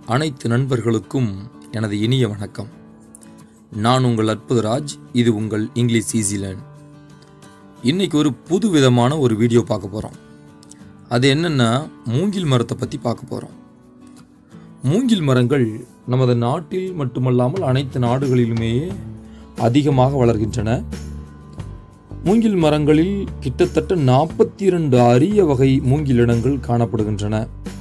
அனைத்து நண்பர்களுக்கும் எனது இனிய வணக்கம். நான் உங்கள் அற்புதராஜ். இது உங்கள் இங்கிலீஷ் ஈஸி லேர்ன். இன்னைக்கு ஒரு புது விதமான ஒரு வீடியோ பார்க்க போகிறோம். அது என்னென்னா, மூங்கில் மரத்தை பற்றி பார்க்க போகிறோம். மூங்கில் மரங்கள் நமது நாட்டில் மட்டுமல்லாமல் அனைத்து நாடுகளிலுமே அதிகமாக வளர்கின்றன. மூங்கில் மரங்களில் கிட்டத்தட்ட 42 அரிய வகை மூங்கில் இனங்கள் காணப்படுகின்றன.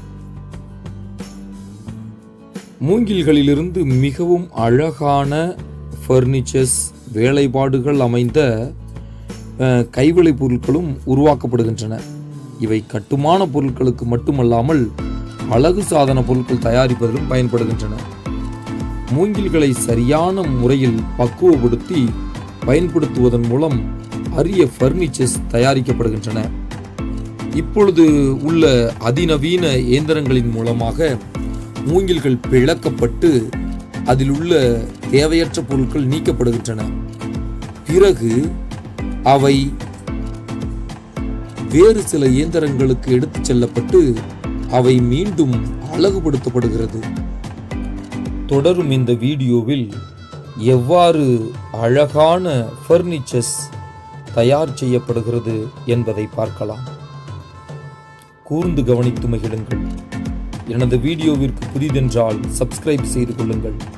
மூங்கில்களிலிருந்து மிகவும் அழகான ஃபர்னிச்சர்ஸ், வேலைப்பாடுகள் அமைந்த கைவிளைப் பொருட்களும் உருவாக்கப்படுகின்றன. இவை கட்டுமான பொருட்களுக்கு மட்டுமல்லாமல் அழகு சாதன பொருட்கள் தயாரிப்பதிலும் பயன்படுகின்றன. மூங்கில்களை சரியான முறையில் பக்குவப்படுத்தி பயன்படுத்துவதன் மூலம் அரிய ஃபர்னிச்சர்ஸ் தயாரிக்கப்படுகின்றன. இப்பொழுது உள்ள அதிநவீன இயந்திரங்களின் மூலமாக மூங்கில்கள் பிளக்கப்பட்டு அதில் உள்ள தேவையற்ற பொருட்கள் நீக்கப்படுகின்றன. பிறகு அவை வேறு சில இயந்திரங்களுக்கு எடுத்துச் செல்லப்பட்டு அவை மீண்டும் அழகுபடுத்தப்படுகிறது. தொடரும் இந்த வீடியோவில் எவ்வாறு அழகான ஃபர்னிச்சர்ஸ் தயார் செய்யப்படுகிறது என்பதை பார்க்கலாம். கூர்ந்து கவனித்து மகிழுங்கள். எனது வீடியோவிற்கு புதிதென்றால் சப்ஸ்கிரைப் செய்து கொள்ளுங்கள்.